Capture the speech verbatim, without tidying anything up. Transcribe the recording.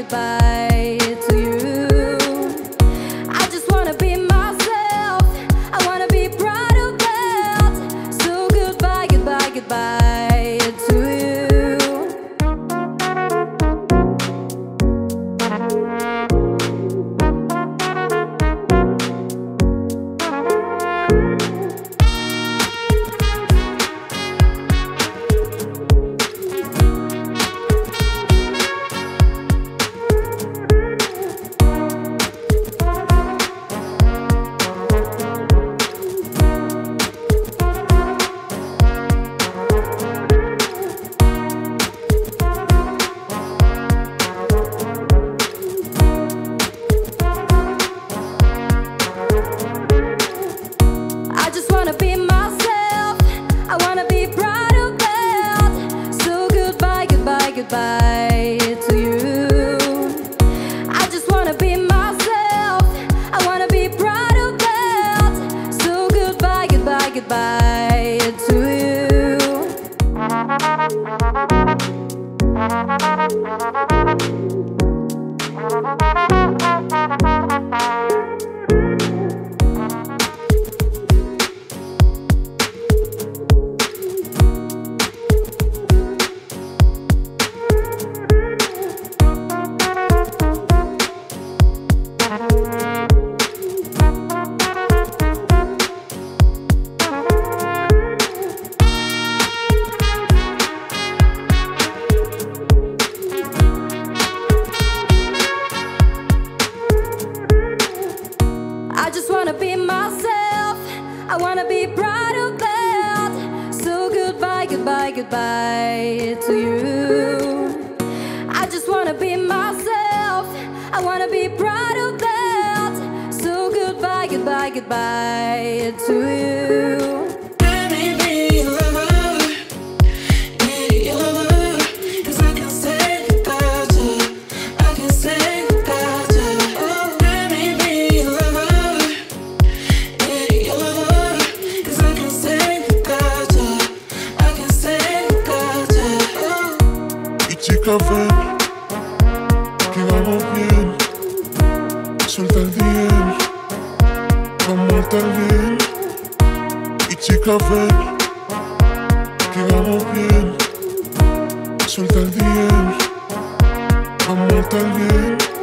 goodbye to you. I just wanna be myself, I wanna be proud of that. So goodbye, goodbye, goodbye to you. I just wanna be myself, I wanna be proud of that. So goodbye, goodbye, goodbye to you. I just wanna be myself, I wanna be proud of that. So goodbye, goodbye, goodbye to you. I just wanna be myself, I wanna be proud of that. So goodbye, goodbye, goodbye to you. I just wanna be myself, I wanna be proud of that. So goodbye, goodbye, goodbye to you. Café, quedamos bien, suelta el bien, vamos a estar bien. Y chica café, quedamos bien, suelta el bien, vamos a estar bien.